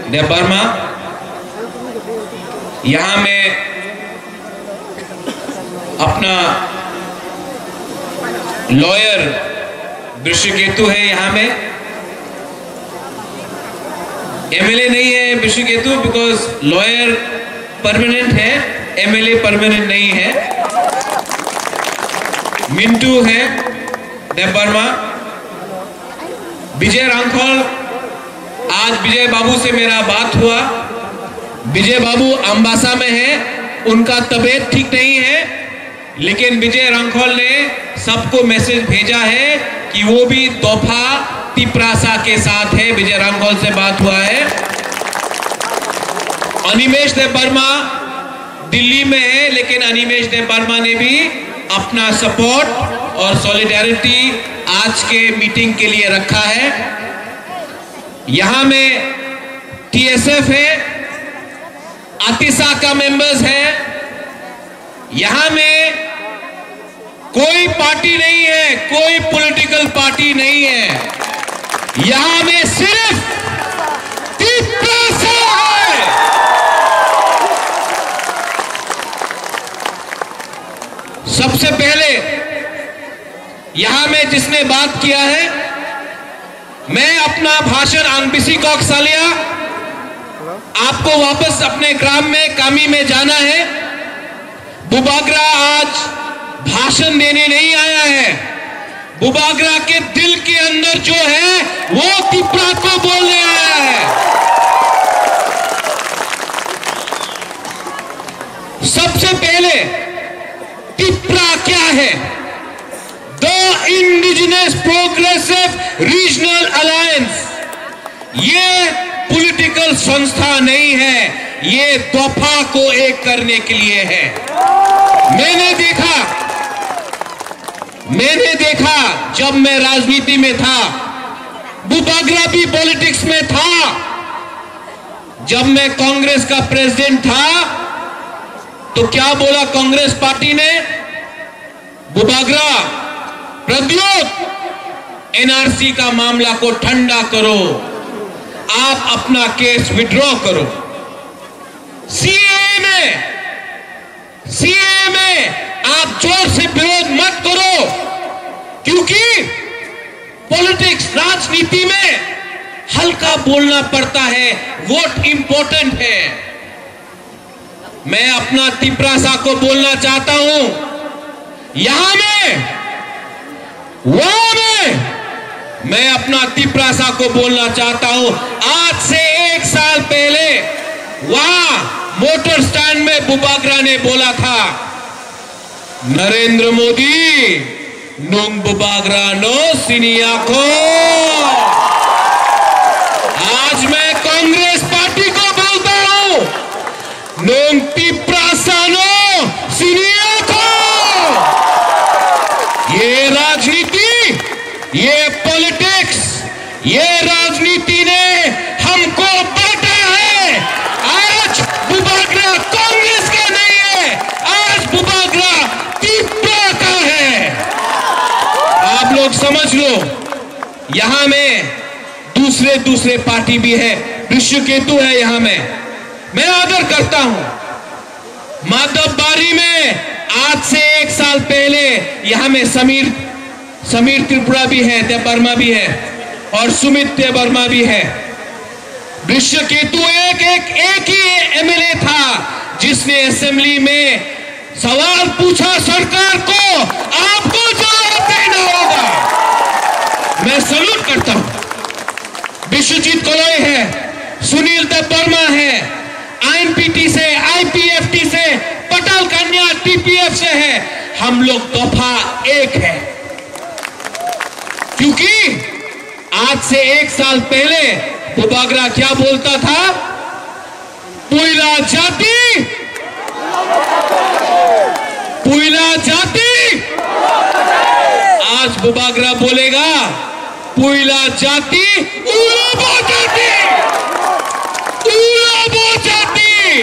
Burma, यहाँ में अपना लॉयर विश्वकेतु है, यहाँ में एमएलए नहीं है विश्वकेतु, बिकॉज लॉयर परमानेंट है, एमएलए परमानेंट नहीं है। मिंटू है देवबर्मा। विजय रांखोल, आज विजय बाबू से मेरा बात हुआ। विजय बाबू अंबासा में है, उनका तबीयत ठीक नहीं है, लेकिन विजय रांखोल ने सबको मैसेज भेजा है कि वो भी दोफा तिपरासा के साथ है। विजय रांखोल से बात हुआ है। अनिमेष देवबर्मा दिल्ली में है, लेकिन अनिमेष देवबर्मा ने भी अपना सपोर्ट और सॉलिडेरिटी आज के मीटिंग के लिए रखा है। यहां में टीएसएफ है, आतिशा का मेंबर्स है। यहां में कोई पार्टी नहीं है, कोई पॉलिटिकल पार्टी नहीं है। यहां में सिर्फ तिपरासा है। सबसे पहले यहां में जिसने बात किया है, मैं अपना भाषण आंगबिसी कॉक्सालिया, आपको वापस अपने ग्राम में कामी में जाना है। बुबागरा आज भाषण देने नहीं आया है। बुबागरा के दिल के अंदर जो है वो तिपरा को बोलने आया है। सबसे पहले तिपरा क्या है? The indigenous progressive regional alliance. ये पॉलिटिकल संस्था नहीं है, ये दोफा को एक करने के लिए है। मैंने देखा जब मैं राजनीति में था, बुबागरा भी पॉलिटिक्स में था। जब मैं कांग्रेस का प्रेसिडेंट था तो क्या बोला कांग्रेस पार्टी ने? बुबागरा, प्रद्योत, एनआरसी का मामला को ठंडा करो, आप अपना केस विड्रॉ करो। सीएए में आप जोर से विरोध मत करो, क्योंकि पॉलिटिक्स, राजनीति में हल्का बोलना पड़ता है, वोट इंपॉर्टेंट है। मैं अपना तिपरासा को बोलना चाहता हूं, यहां में, वहां में, मैं अपना तिपरासा को बोलना चाहता हूं। आज से 1 साल पहले वहां मोटर स्टैंड में बुबागरा ने बोला था, नरेंद्र मोदी नोंग बुबागरा नो सिनिया को। आज मैं कांग्रेस पार्टी को बोलता हूं, नोंग तिपरासा नो सिनिया को। ये राजनीति, ये पॉलिटिक्स, ये राजनीति ने हमको बांटा है। आज बुबागरा कांग्रेस का नहीं है, आज बुबागरा तिपरा का है। आप लोग समझ लो। यहां में दूसरे पार्टी भी है, विश्वकेतु है यहां में, मैं आदर करता हूं। माधवबारी में आज से 1 साल पहले यहां में समीर त्रिपुरा भी है, देवबर्मा भी है, और सुमित देवबर्मा भी है। विश्वकेतु एक ही एमएलए था जिसने असेंबली में सवाल पूछा सरकार को, आपको जवाब देना होगा। मैं सैल्यूट करता हूं। विश्वजीत कलोई है, सुनील देवबर्मा है, आईएनपीटी से, आईपीएफटी से, पटेल कन्या टीपीएफ से है। हम लोग दफा एक है, क्योंकि आज से 1 साल पहले बुबागरा क्या बोलता था? पुइला जाति, पुइला जाति। आज बुबागरा बोलेगा पुइला जाति, उलाबो जाति, उलाबो जाति।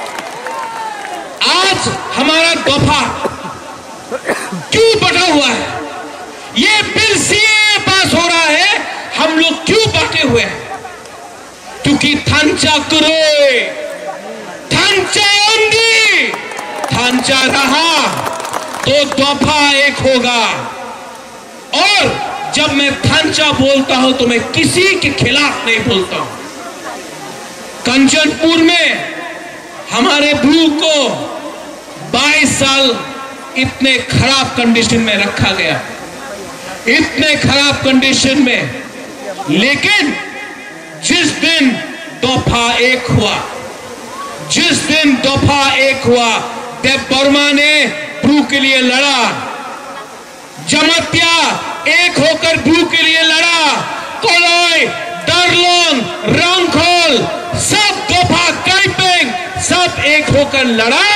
आज हमारा दफा क्यों बटा हुआ है? ये बिल सीए पास हो रहा है, हम लोग क्यों बांटे हुए हैं? क्योंकि थानचा थांचा कुरोय, थांचा अंधी, थांचा रहा तो दफा एक होगा। और जब मैं थांचा बोलता हूं तो मैं किसी के खिलाफ नहीं बोलता हूं। कंचनपुर में हमारे ब्रू को 22 साल इतने खराब कंडीशन में रखा गया, इतने खराब कंडीशन में, लेकिन जिस दिन दफा एक हुआ, जिस दिन दफा एक हुआ, देव वर्मा ने ब्रू के लिए लड़ा, जमातिया एक होकर ब्रू के लिए लड़ा, कोलोई, डरलोंग, रंगखोल, सब दफा कैंपिंग सब एक होकर लड़ा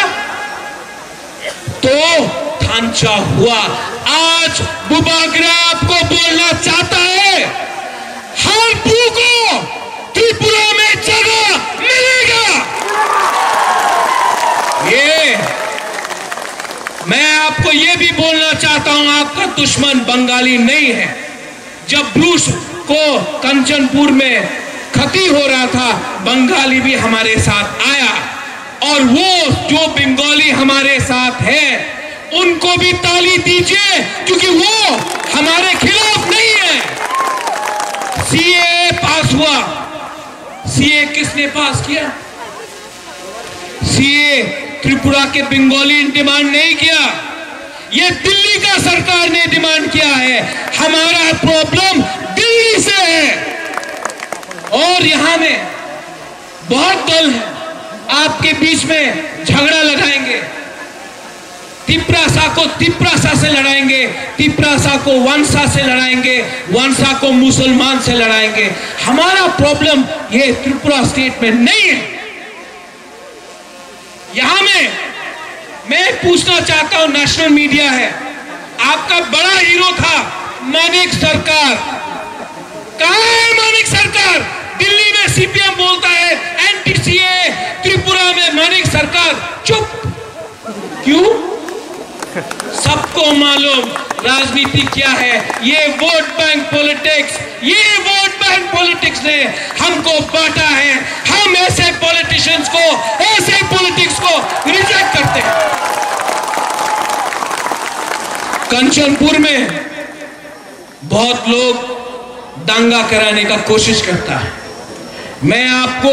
तो थांचा हुआ। आज बुबाग्रा आपको बोलना चाहता है, हर ब्रू को त्रिपुरा में जगह मिलेगा। ये मैं आपको यह भी बोलना चाहता हूं, आपका दुश्मन बंगाली नहीं है। जब ब्रूस को कंचनपुर में क्षति हो रहा था, बंगाली भी हमारे साथ आया, और वो जो बंगाली हमारे साथ है उनको भी ताली दीजिए, क्योंकि वो हमारे खिलाफ नहीं है। सीए पास हुआ, सीए किसने पास किया? सीए त्रिपुरा के बंगाली ने डिमांड नहीं किया, ये दिल्ली का सरकार ने डिमांड किया है। हमारा प्रॉब्लम दिल्ली से है। और यहां में बहुत दल है, आपके बीच में झगड़ा लगाएंगे, तिपरासा को तिपरासा से लड़ाएंगे, तिपरासा को वंशा से लड़ाएंगे, वंशा को मुसलमान से लड़ाएंगे। हमारा प्रॉब्लम ये त्रिपुरा स्टेट में नहीं है। यहां में मैं पूछना चाहता हूं, नेशनल मीडिया है, आपका बड़ा हीरो था मानिक सरकार, कहां है मानिक सरकार? दिल्ली में सीपीएम बोलता है एनटीसीए, त्रिपुरा में मानिक सरकार चुप क्यों? सबको मालूम राजनीति क्या है, ये वोट बैंक पॉलिटिक्स, ये वोट बैंक पॉलिटिक्स ने हमको बांटा है। हम ऐसे पॉलिटिशियंस को, ऐसे पॉलिटिक्स को रिजेक्ट करते हैं। कंचनपुर में बहुत लोग दंगा कराने का कोशिश करता है। मैं आपको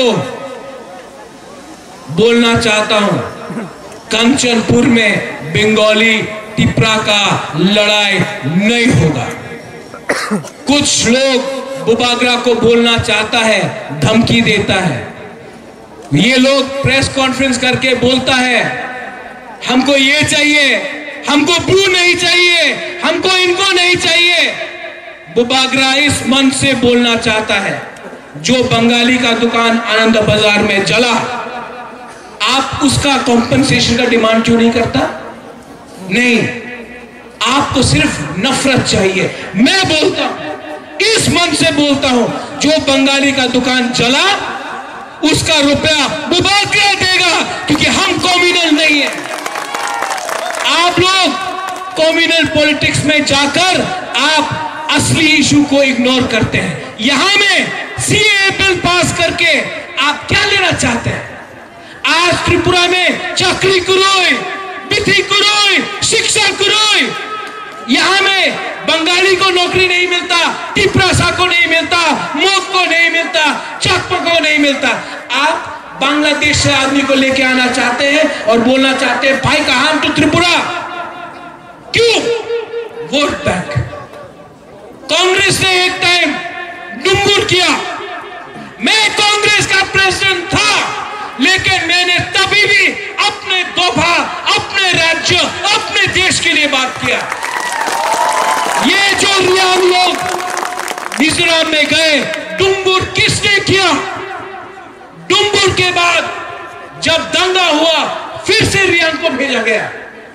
बोलना चाहता हूं, कंचनपुर में बंगाली तिपरा का लड़ाई नहीं होगा। कुछ लोग बुबाग्रा को बोलना चाहता है, धमकी देता है। ये लोग प्रेस कॉन्फ्रेंस करके बोलता है हमको ये चाहिए, हमको ब्रू नहीं चाहिए, हमको इनको नहीं चाहिए। बुबाग्रा इस मन से बोलना चाहता है, जो बंगाली का दुकान आनंद बाजार में जला, आप उसका कॉम्पनसेशन का डिमांड क्यों नहीं करता? नहीं, आपको सिर्फ नफरत चाहिए। मैं बोलता हूं, इस मन से बोलता हूं, जो बंगाली का दुकान जला उसका रुपया बुबाग्रा देगा, क्योंकि हम कॉम्युनल नहीं है। आप लोग कॉम्युनल पॉलिटिक्स में जाकर आप असली इशू को इग्नोर करते हैं। यहां में सीए बिल पास करके आप क्या लेना चाहते हैं? आज त्रिपुरा में चाकरी कुरोय, विधि कुरोय, शिक्षा कुरोय, यहां में बंगाली को नौकरी नहीं मिलता, तिपरासा को नहीं मिलता, मोक को नहीं मिलता, चकमा को नहीं मिलता। आप बांग्लादेश से आदमी को लेके आना चाहते हैं और बोलना चाहते हैं भाई कहां टू त्रिपुरा। क्यों? Vote bank. कांग्रेस ने एक टाइम डुम्बुर किया, मैं कांग्रेस का प्रेसिडेंट था, लेकिन मैंने तभी भी अपने दफा, अपने राज्य, अपने देश के लिए बात किया। ये जो रियान लोग मिजोरम में गए, डुम्बुर किसने किया? डुम्बुर के बाद जब दंगा हुआ फिर से रियान को भेजा गया।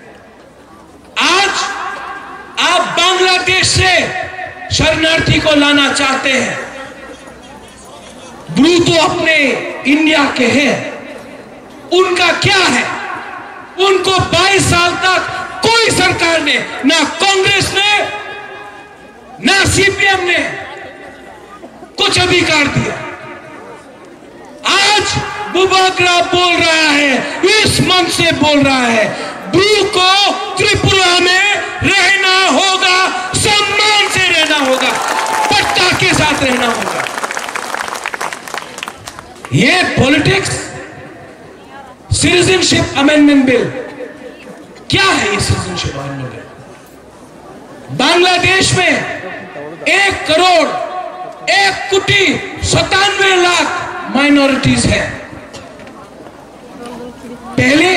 आज आप बांग्लादेश से शरणार्थी को लाना चाहते हैं। ब्रू तो अपने इंडिया के हैं, उनका क्या है? उनको 22 साल तक कोई सरकार ने, ना कांग्रेस ने ना सीपीएम ने कुछ अधिकार दिया। आज बुबाग्रा बोल रहा है, इस मंच से बोल रहा है, ब्रू को त्रिपुरा में रहना होगा, सम्मान से रहना होगा, पट्टा के साथ रहना होगा। ये पॉलिटिक्स, सिटीजनशिप अमेंडमेंट बिल क्या है? ये सिटीजनशिप अमेंडमेंट बिल बांग्लादेश में 1 करोड़ 1 कोटी 97 लाख माइनॉरिटीज है। पहले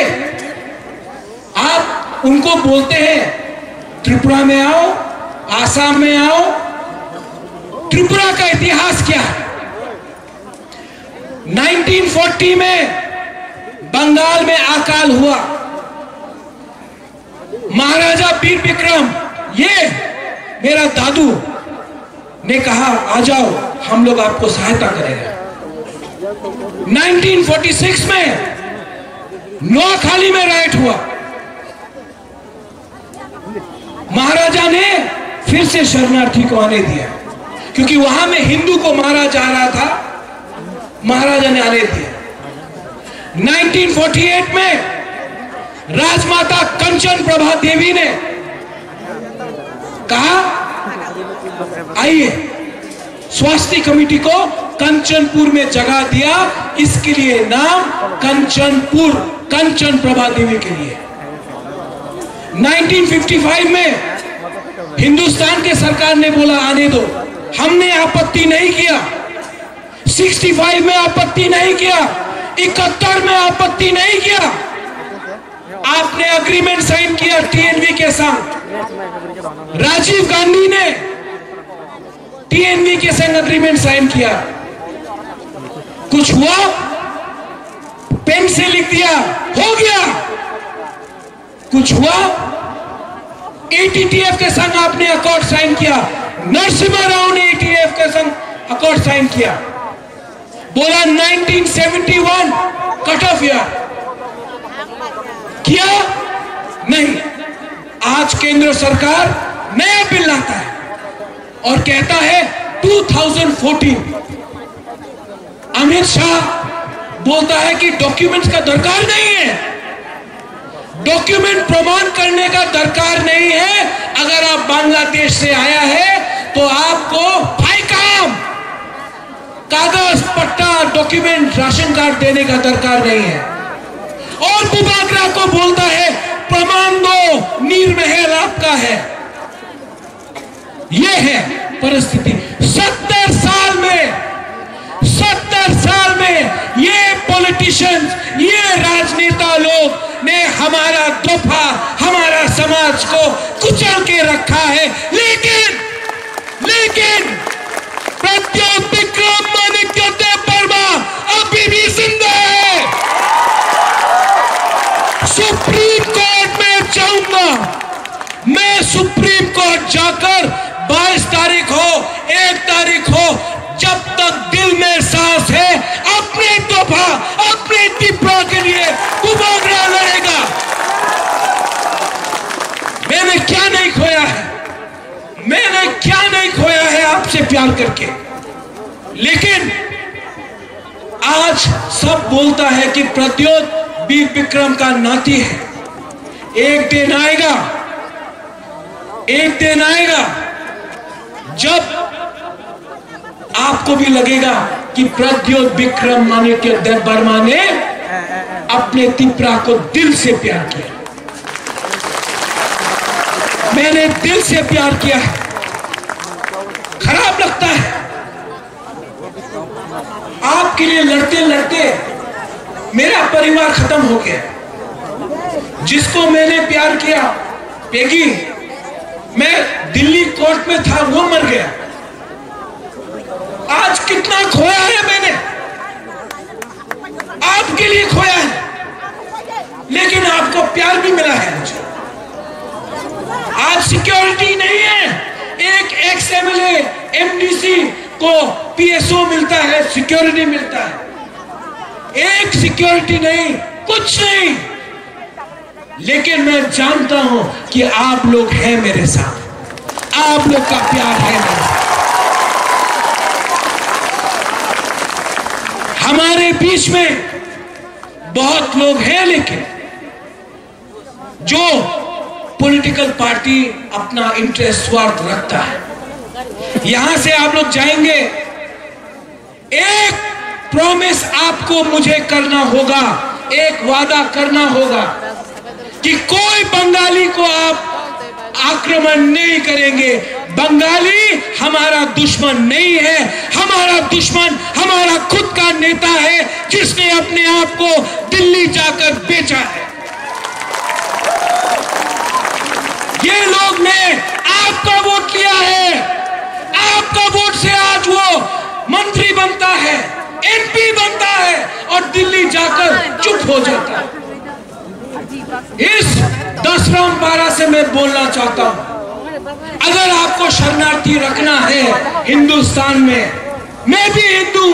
आप उनको बोलते हैं त्रिपुरा में आओ, आसाम में आओ। त्रिपुरा का इतिहास क्या है? 1940 में बंगाल में अकाल हुआ, महाराजा वीर विक्रम, ये मेरा दादू ने कहा आ जाओ, हम लोग आपको सहायता करेंगे। 1946 में नोआखाली में राइट हुआ, महाराजा ने फिर से शरणार्थी को आने दिया, क्योंकि वहां में हिंदू को मारा जा रहा था, महाराजा ने आने दिया। 1948 में राजमाता कंचन प्रभा देवी ने कहा आइए, स्वास्थ्य कमेटी को कंचनपुर में जगह दिया, इसके लिए नाम कंचनपुर, कंचन प्रभा देवी के लिए। 1955 में हिंदुस्तान के सरकार ने बोला आने दो, हमने आपत्ति नहीं किया। 65 में आपत्ति नहीं किया, 71 में आपत्ति नहीं किया। आपने अग्रीमेंट साइन किया टीएनवी के साथ, राजीव गांधी ने टीएनवी के संग अग्रीमेंट साइन किया। कुछ हुआ? पेन से लिख दिया, हो गया। कुछ हुआ? एटीटीएफ के संग आपने अकॉर्ड साइन किया, नरसिम्हा राव ने एटीटीएफ के संग अकॉर्ड साइन किया, बोला 1971 कट ऑफ ईयर, किया नहीं। आज केंद्र सरकार नया बिल लाता है और कहता है 2014। अमित शाह बोलता है कि डॉक्यूमेंट्स का दरकार नहीं है, डॉक्यूमेंट प्रमाण करने का दरकार नहीं है। अगर आप बांग्लादेश से आया है तो आपको फाइकाम, कागज, पट्टा, डॉक्यूमेंट, राशन कार्ड देने का दरकार नहीं है। और बुबाग्रा को बोलता है प्रमाण दो, नीर महल आपका है। यह है परिस्थिति। 70 साल में ये पॉलिटिशियंस, ये राजनेता लोग ने हमारा दफा, हमारा समाज को कुचल के रखा है। लेकिन प्रद्योत विक्रम माणिक्य वर्मा अभी भी जिंदा है। सुप्रीम कोर्ट में जाऊंगा मैं, सुप्रीम कोर्ट जाकर 22 तारीख हो, 1 तारीख हो, जब तक दिल में सांस है अपने दफा, अपने त्रिपुरा के लिए बुबाग्रा लड़ेगा। मैंने क्या नहीं खोया है, मैंने क्या नहीं खोया है आपसे प्यार करके। लेकिन आज सब बोलता है कि प्रद्योत वीर विक्रम का नाती है। एक दिन आएगा जब आपको भी लगेगा कि प्रद्योत विक्रम माणिक्य वर्मा ने अपने त्रिपुरा को दिल से प्यार किया। मैंने दिल से प्यार किया है। खराब लगता है आपके लिए लड़ते लड़ते मेरा परिवार खत्म हो गया। जिसको मैंने प्यार किया, पेगी, मैं दिल्ली कोर्ट में था, वो मर गया। आज कितना खोया है मैंने, आपके लिए खोया है, लेकिन आपको प्यार भी मिला है मुझे। आज सिक्योरिटी नहीं है, एक एक्स एमएलए एमडीसी को पीएसओ मिलता है, सिक्योरिटी मिलता है। एक सिक्योरिटी नहीं, कुछ नहीं, लेकिन मैं जानता हूं कि आप लोग हैं मेरे साथ, आप लोग का प्यार है मेरे साथ। हमारे बीच में बहुत लोग हैं, लेकिन जो पॉलिटिकल पार्टी अपना इंटरेस्ट स्वार्थ रखता है। यहां से आप लोग जाएंगे, एक प्रॉमिस आपको मुझे करना होगा, एक वादा करना होगा कि कोई बंगाली को आप आक्रमण नहीं करेंगे। बंगाली हमारा दुश्मन नहीं है, हमारा दुश्मन हमारा खुद का नेता है जिसने अपने आप को दिल्ली जाकर बेचा है। ये लोग ने आपका वोट लिया है, आपका वोट से आज वो मंत्री बनता है, एमपी बनता है और दिल्ली जाकर चुप हो जाता है। इस 10 रामपारा से मैं बोलना चाहता हूं, अगर आपको शरणार्थी रखना है हिंदुस्तान में, मैं भी हिंदू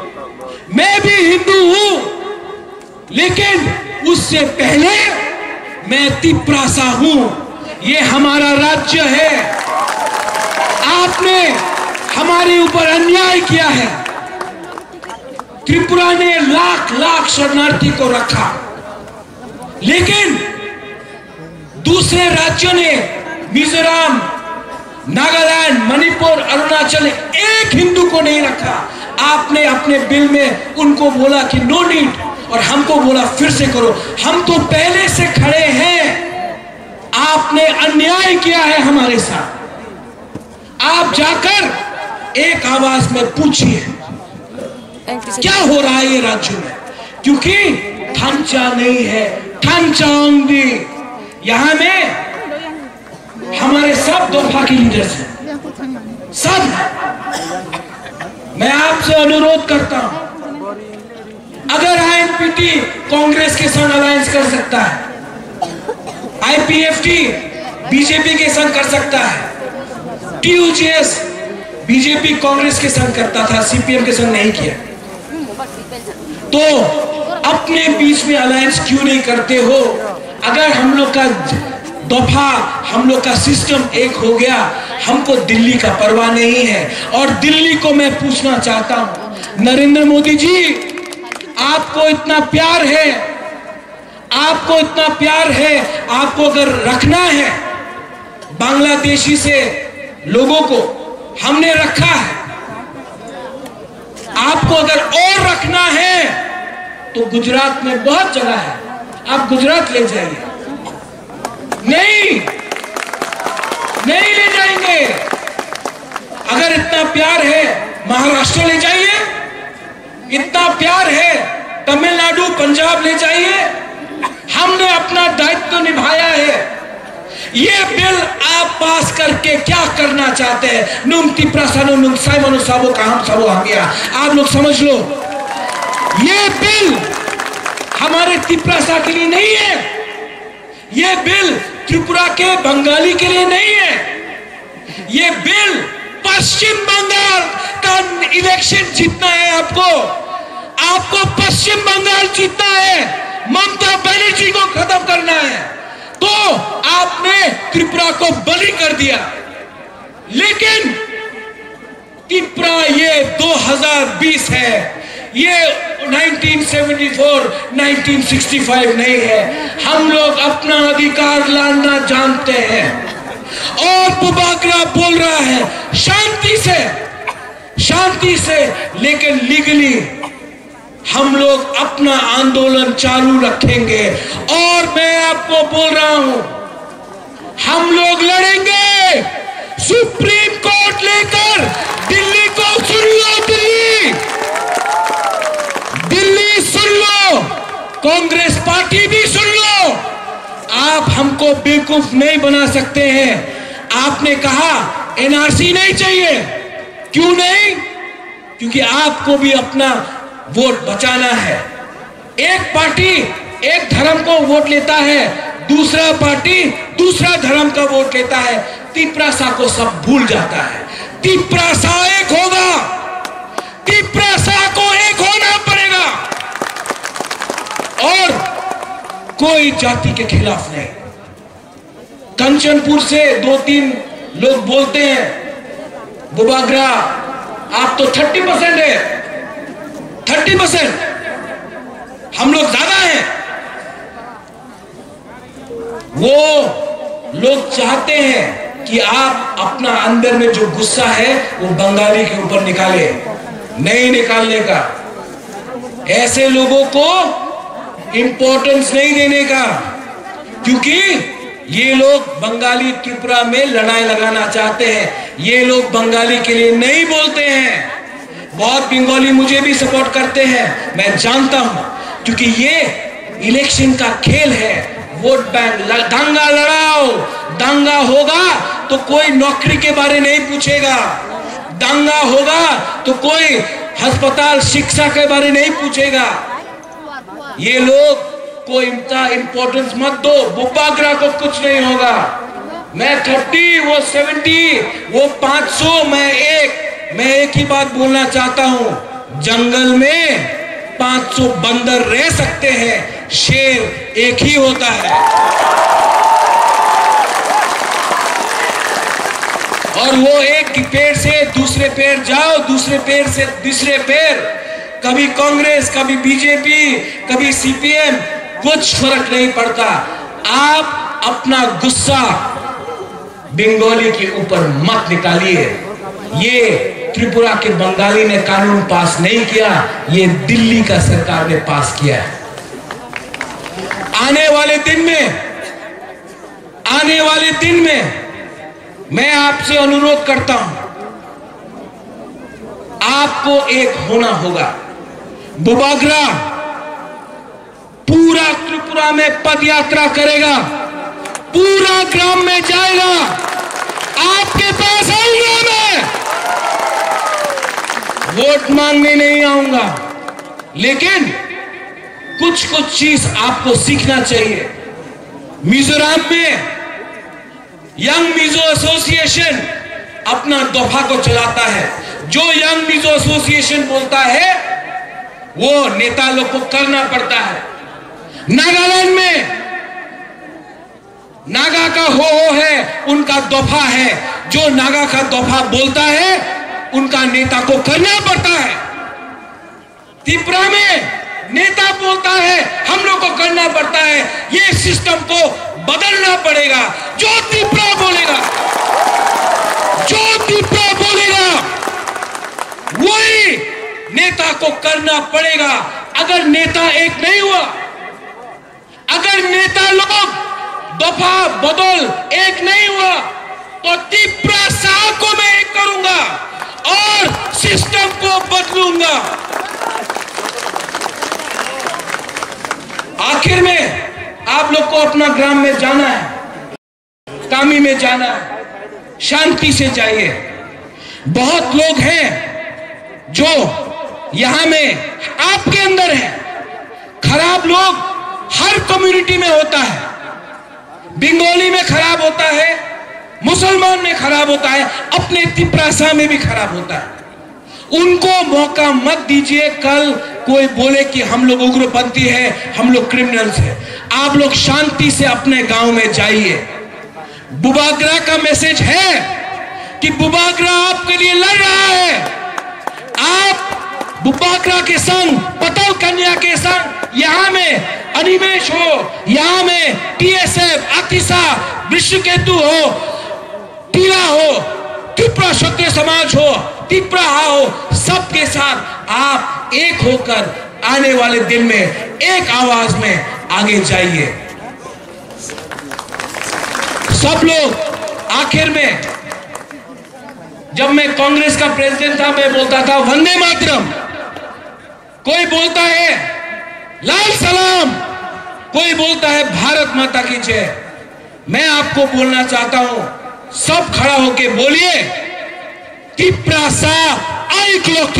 हूं, लेकिन उससे पहले मैं तिपरासा हूं। ये हमारा राज्य है। आपने हमारे ऊपर अन्याय किया है। त्रिपुरा ने लाख लाख शरणार्थी को रखा, लेकिन दूसरे राज्यों ने, मिजोरम, नागालैंड, मणिपुर, अरुणाचल, एक हिंदू को नहीं रखा। आपने अपने बिल में उनको बोला कि नो नीड, और हमको बोला फिर से करो। हम तो पहले से खड़े हैं। आपने अन्याय किया है हमारे साथ। आप जाकर एक आवाज में पूछिए क्या हो रहा है ये राज्य में, क्योंकि ठंचा नहीं है, ठंचाऊंगी। यहां में हमारे सब दफा के लीडर्स हैं, सब। मैं आपसे अनुरोध करता हूं, अगर आईएनपीटी कांग्रेस के संग अलायंस कर सकता है, आईपीएफटी बीजेपी के संग कर सकता है, टीयूजीएस बीजेपी कांग्रेस के संग करता था, सीपीएम के संग नहीं किया, तो अपने बीच में अलायंस क्यों नहीं करते हो? अगर हम लोग का दफा, हम लोग का सिस्टम एक हो गया, हमको दिल्ली का परवाह नहीं है। और दिल्ली को मैं पूछना चाहता हूं, नरेंद्र मोदी जी, आपको इतना प्यार है, आपको इतना प्यार है, आपको अगर रखना है बांग्लादेशी से लोगों को, हमने रखा है, आपको अगर और रखना है तो गुजरात में बहुत जगह है, आप गुजरात ले जाइए। नहीं ले जाएंगे। अगर इतना प्यार है महाराष्ट्र ले जाइए, इतना प्यार है तमिलनाडु, पंजाब ले जाइए। हमने अपना दायित्व निभाया है। ये बिल आप पास करके क्या करना चाहते हैं? नुमती प्रसानो नुमसाई मनुसाबो काम सबो हमिया, आप लोग समझ लो, ये बिल हमारे तिपरासा के लिए नहीं है, ये बिल त्रिपुरा के बंगाली के लिए नहीं है। ये बिल पश्चिम बंगाल का इलेक्शन जीतना है। आपको पश्चिम बंगाल जीतना है, ममता बनर्जी को खत्म करना है, तो आपने त्रिपुरा को बलि कर दिया। लेकिन त्रिपुरा ये 2020 है, ये 1974, 1965 नहीं है। हम लोग अपना अधिकार लाना जानते हैं। और बुबागरा बोल रहा है शांति से, लेकिन लीगली हम लोग अपना आंदोलन चालू रखेंगे। और मैं आपको बोल रहा हूं, हम लोग लड़ेंगे सुप्रीम कोर्ट लेकर। दिल्ली को सुन लो, दिल्ली सुन लो, कांग्रेस पार्टी भी सुन लो। आप हमको बेवकूफ नहीं बना सकते हैं। आपने कहा एनआरसी नहीं चाहिए, क्यों नहीं? क्योंकि आपको भी अपना वोट बचाना है। एक पार्टी एक धर्म को वोट लेता है, दूसरा पार्टी दूसरा धर्म का वोट लेता है। तिपरासा को सब भूल जाता है। तिपरासा एक होगा, तिपरासा को एक होना पड़ेगा, और कोई जाति के खिलाफ नहीं। कंचनपुर से 2-3 लोग बोलते हैं बुबागरा आप तो 30% है, 30%, हम लोग ज्यादा हैं। वो लोग चाहते हैं कि आप अपना अंदर में जो गुस्सा है वो बंगाली के ऊपर निकाले, नहीं निकालने का। ऐसे लोगों को इंपॉर्टेंस नहीं देने का, क्योंकि ये लोग बंगाली त्रिपुरा में लड़ाई लगाना चाहते हैं। ये लोग बंगाली के लिए नहीं बोलते हैं। बहुत बंगाली मुझे भी सपोर्ट करते हैं, मैं जानता हूं, क्योंकि ये इलेक्शन का खेल है, वोट बैंक। दंगा लड़ाओ, दंगा होगा तो कोई नौकरी के बारे नहीं पूछेगा, दंगा होगा तो कोई अस्पताल शिक्षा के बारे नहीं पूछेगा। ये लोग को इंपॉर्टेंस मत दो। बुबाग्रा को कुछ नहीं होगा। मैं 30, वो 70, वो 500, मैं एक ही बात बोलना चाहता हूं, जंगल में 500 बंदर रह सकते हैं, शेर एक ही होता है। और वो एक पेड़ से दूसरे पेड़ जाओ, दूसरे पेड़ से तीसरे पेड़, कभी कांग्रेस, कभी बीजेपी, कभी सीपीएम, कुछ फर्क नहीं पड़ता। आप अपना गुस्सा बंगाली के ऊपर मत निकालिए। ये त्रिपुरा के बंगाली ने कानून पास नहीं किया, ये दिल्ली का सरकार ने पास किया है। आने वाले दिन में मैं आपसे अनुरोध करता हूं, आपको एक होना होगा। बुबाग्रा पूरा त्रिपुरा में पद यात्रा करेगा, पूरा ग्राम में जाएगा, आपके पास आऊंगा मैं। वोट मांगने नहीं आऊंगा, लेकिन कुछ चीज आपको सीखना चाहिए। मिजोरम में यंग मिजो एसोसिएशन अपना दफा को चलाता है। जो यंग मिजो एसोसिएशन बोलता है वो नेता लोग को करना पड़ता है। नागालैंड में नागा का हो है, उनका दफा है। जो नागा का दफा बोलता है उनका नेता को करना पड़ता है। त्रिपुरा में नेता बोलता है, हम लोग को करना पड़ता है। ये सिस्टम को बदलना पड़ेगा। जो त्रिपुरा बोलेगा वही नेता को करना पड़ेगा। अगर नेता एक नहीं हुआ, अगर नेता लोग दफा बदल एक नहीं हुआ, तो त्रिपुरा साहब को मैं एक करूंगा और सिस्टम को बदलूंगा। आखिर में आप लोग को अपना ग्राम में जाना है, कामी में जाना है, शांति से जाइए। बहुत लोग हैं जो यहां में आपके अंदर है। खराब लोग हर कम्युनिटी में होता है। बंगाली में खराब होता है, मुसलमान में खराब होता है, अपने त्रिपुरा में भी खराब होता है। उनको मौका मत दीजिए कल कोई बोले कि हम लोग उग्रपंथी है, हम लोग क्रिमिनल्स है। आप लोग शांति से अपने गांव में जाइए। बुबाग्रा का मैसेज है कि बुबाग्रा आपके लिए लड़ रहा है। आप बुबाग्रा के संग, पतल कन्या के संग यहां में अनिमेश हो, यहां में टीएसएफ, अतिशा, विश्वकेतु हो, टीला हो, त्रिपुरा क्षत्रिय समाज हो, त्रिपुरा हो, सबके साथ आप एक होकर आने वाले दिन में एक आवाज में आगे जाइए। सब लोग आखिर में, जब मैं कांग्रेस का प्रेसिडेंट था, मैं बोलता था वंदे मातरम, कोई बोलता है लाल सलाम, कोई बोलता है भारत माता की जय। मैं आपको बोलना चाहता हूं, सब खड़ा होके बोलिए, त्रिपुरा सा आई क्लोक।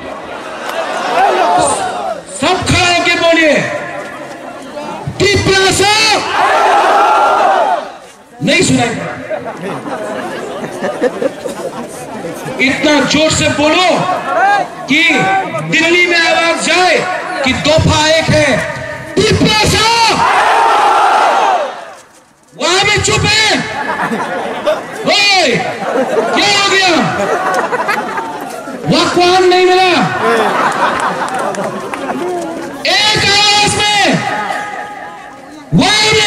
सब खड़ा होके बोलिए, त्रिपुरा सा। नहीं सुनाई पड़ा, इतना जोर से बोलो कि दिल्ली में आवाज जाए कि दफा एक है, त्रिपुरा सा। वहां में चुप है। ओए, क्या हो गया? वक्वान नहीं मिला। एक आवाज में वाह